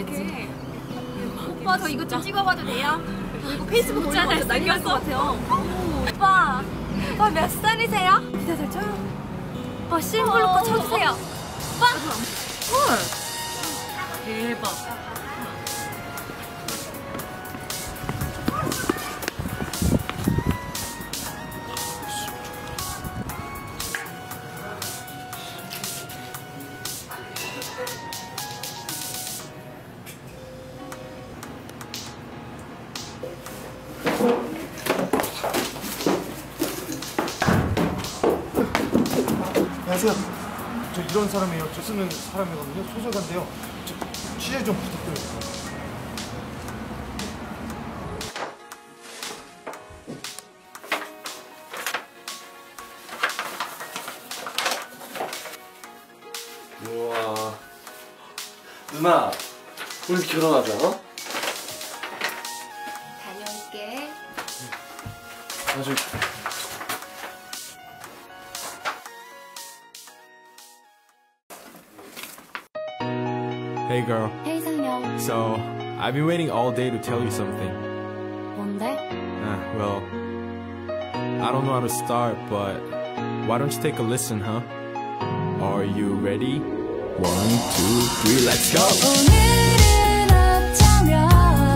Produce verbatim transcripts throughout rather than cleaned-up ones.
이렇게. 오빠 저 이거 좀 찍어봐도 돼요? 이거 페이스북 올리면 완전 난리 날 것 같아요. 오빠, 오빠 몇 살이세요? 기대 잘 쳐요. 오빠 심플로 거 쳐주세요. 오빠. 헐. 대박. 안녕하세요. 저 이런 사람이에요. 저 쓰는 사람이거든요. 소설가인데요. 저 취재 좀 부탁드려요. 우와. 누나, 우리 결혼하자, 어? 다녀올게. 아주. Hey girl. Hey 상영. So, I've been waiting all day to tell you something. 뭔데? Ah, well, I don't know how to start, but why don't you take a listen, huh? Are you ready? One, two, three, let's go! 오늘은 어쩌면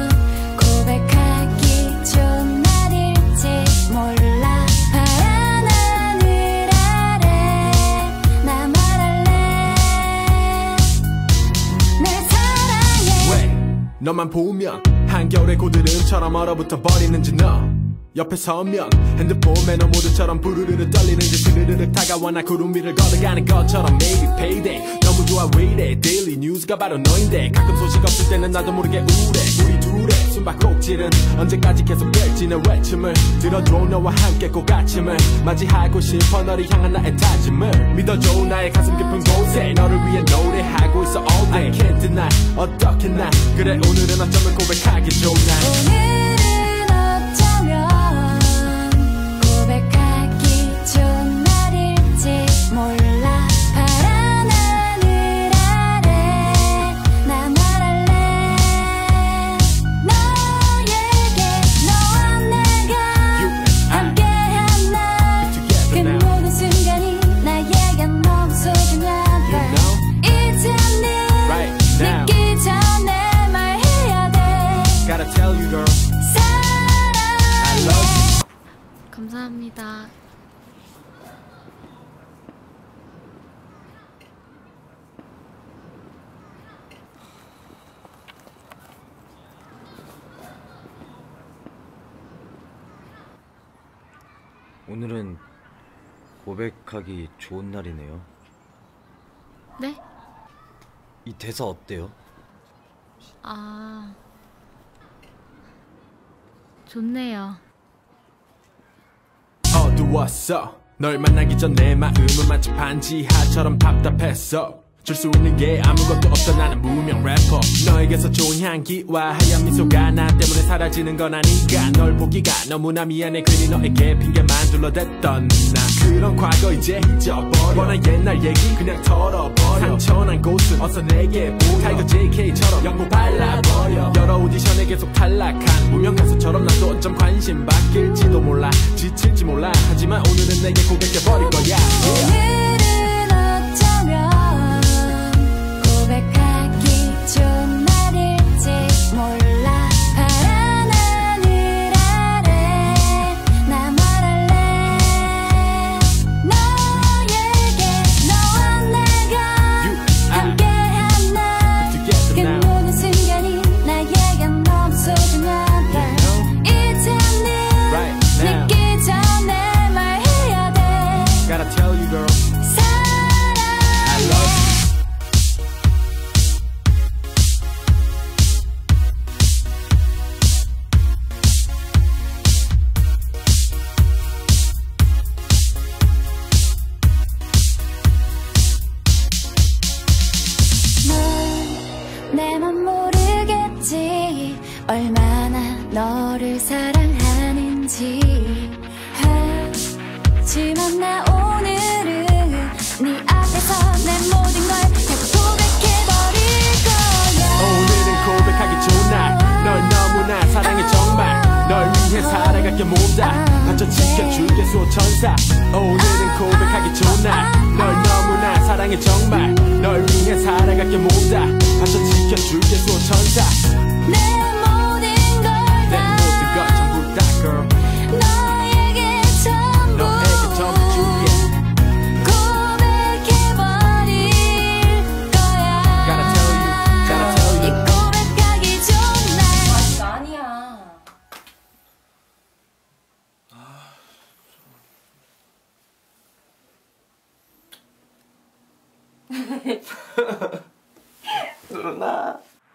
고백하기 좋은 날일지 몰라. 파란하늘 아래 나 말할래. 날 사랑해. 왜 너만 보면 한겨울에 고드름처럼 얼어붙어 버리는지 너 옆에 서면 핸드폰 매너 모드처럼 부르르르 떨리는지 스르르르 다가와 나 구름 위를 걸어가는 것처럼 매일 payday 너무 좋아 왜 이래 daily news가 바로 너인데 가끔 소식 없을 때는 나도 모르게 우울해 우리 둘의 숨바꼭질은 언제까지 계속될지 내 외침을 들어줘 너와 함께 꼭 아침을 맞이하고 싶어 너를 향한 나의 다짐을 믿어줘 나의 가슴 깊은 곳에 너를 위해 노래하고 있어 all day I can't deny 어떻게 나 그래 오늘은 어쩌면 고백하기 좋은 날 오늘은 어쩌면 고백하기 좋은 날일지 몰라. 파란하늘 아래 나 말할래. 너에게 너와 내가 함께한 날 그 모든 순간이 나에겐 너무 소중하다. 이제는 늦기 전에 말해야 돼. Gotta tell you girl I love you. 감사합니다. 오늘은 고백하기 좋은 날이네요. 네? 이 대사 어때요? 아, 좋네요. 어두웠어 널 만나기 전 내 마음은 마치 반지하처럼 답답했어 줄 수 있는 게 아무것도 없던 나는 무명 래퍼 너에게서 좋은 향기와 하얀 미소가 나 때문에 사라지는 건 아닌가 널 보기가 너무나 미안해 괜히 너에게 핑계만 둘러댔던 나 그런 과거 이제 잊어버려 원한 옛날 얘기 그냥 털어버려 상처난 곳은 어서 내게 보여 타이거 제이케이처럼 영고 발라버려 여러 오디션에 계속 탈락한 무명 가수처럼 나도 어쩜 관심 바뀔지도 몰라 지칠지 몰라 하지만 오늘은 내게 고백해버릴 거야 yeah. 오늘은 어쩌면 고백하기 좋은 날일지 몰라. 파란하늘 아래 나 말할래. 너에게 너와 내가 함께한 날 그 모든 순간이 나에겐 너무 소중하다. 이제는 늦기 전에 말해야 돼. Gotta tell you girl 살아가게 모은다 받쳐 지켜줄게 수호천사 오늘은 고백하기 좋은 날 널 너무나 사랑해 정말 널 위해 살아가게 모은다 받쳐 지켜줄게 수호천사 내 모든 걸 내 모든 걸 전부 다 girl 너에게 전부 너에게 전부 줄게 고백해버릴 거야 Gotta tell you, gotta tell 이 you 고백하기 좋은 날 아직 아니야 누나.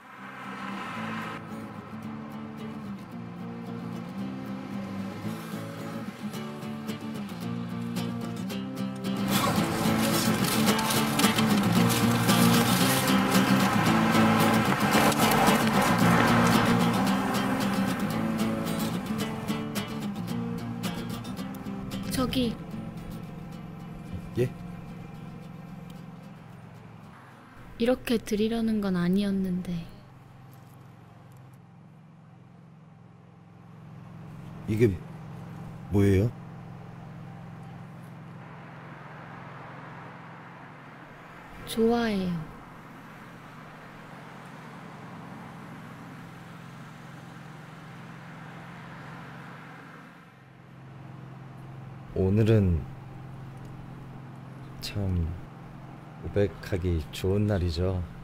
저기 예? 이렇게 드리려는 건 아니었는데 이게 뭐예요? 좋아해요. 오늘은 참 고백하기 좋은 날이죠.